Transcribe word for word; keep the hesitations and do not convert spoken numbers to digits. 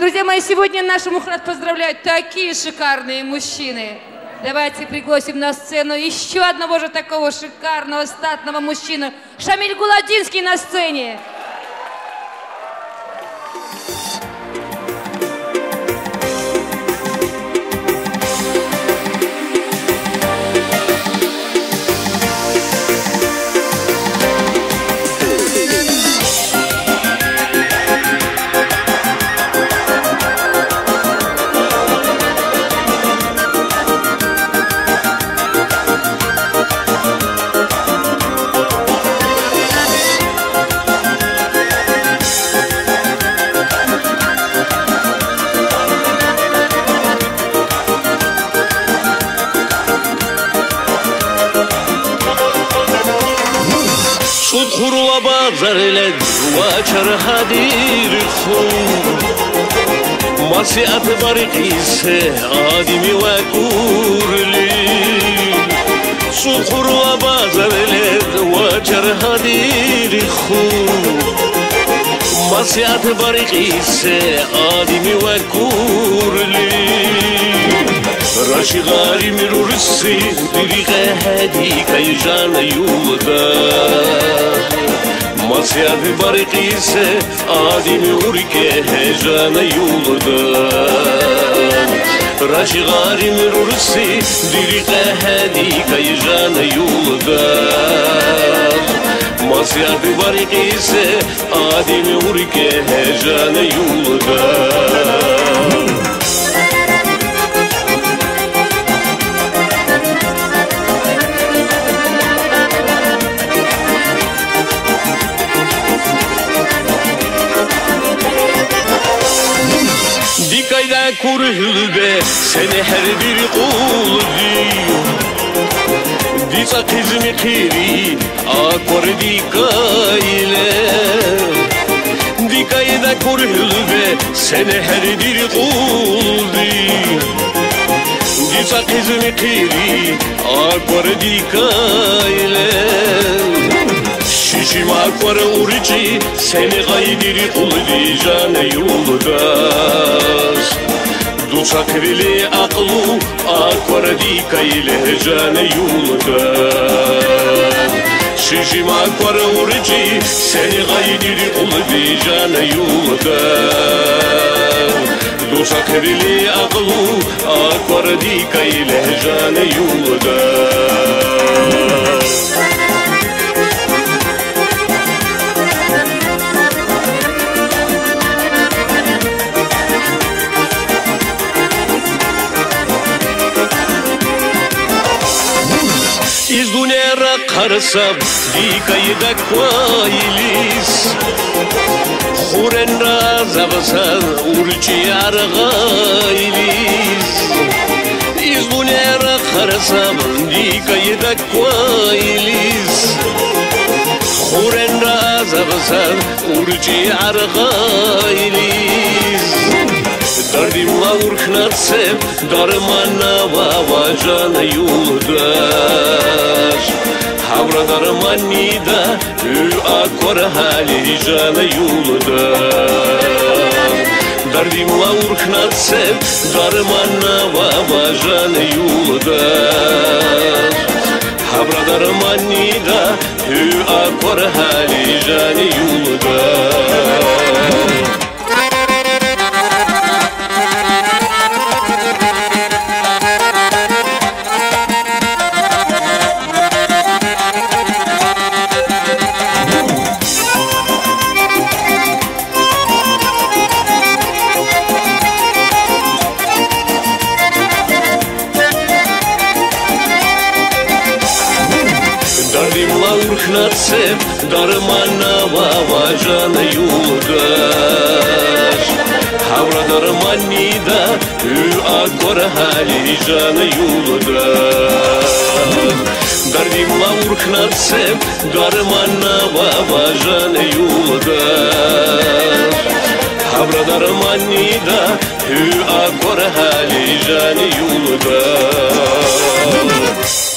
Друзья мои, сегодня наш Мухрат поздравляют такие шикарные мужчины. Давайте пригласим на сцену еще одного же такого шикарного, статного мужчину. Шамиль Гуладинский на сцене. Kurla bazarled vaçar hadir khum Masiat barqise adimi ve kurli Kurla bazarled vaçar hadir khum Masiat barqise adimi ve kurli Rashi gari mirursi diriqe hadi kayjan yulda Masiat barqise adimi urke hejana yulda Rashi gari mirursi diriqe hadi kayjan yulda Masiat barqise adimi urke hejana yulda Dikayda kurhulbe seni her bir kul diyor Disa kızımı kiri akor dikayle Dikayda kurhulbe seni her bir kul diyor Disa kızımı kiri akor dikayle Şişim akvar urci seni gaydir kul diyeceğine yoldaş Dusak veli aklu akvar dikayle hecane yoldaş Şişim akvar urci seni gaydir kul diyeceğine yoldaş Dusak veli aklu akvar dikayle hecane yoldaş Iz dunera qarsab dikayda qoilis Xuren razabsan urchi argailis Iz dunera qarsab dikayda qoilis Xuren razabsan urchi argailis Dardimla urknatsem darmana vavajana yoldaş Havra darmanida ü akor hali jana yoldaş Dardimla urknatsem darmana vavajana yoldaş Havra darmanida ü akor hali jana yoldaş Urknatsem darmana vavajana yoldaş Havra darmanida ü akor hali jana yoldaş Dardimla urknatsem darmana vavajana yoldaş Havra darmanida ü akor hali jana yoldaş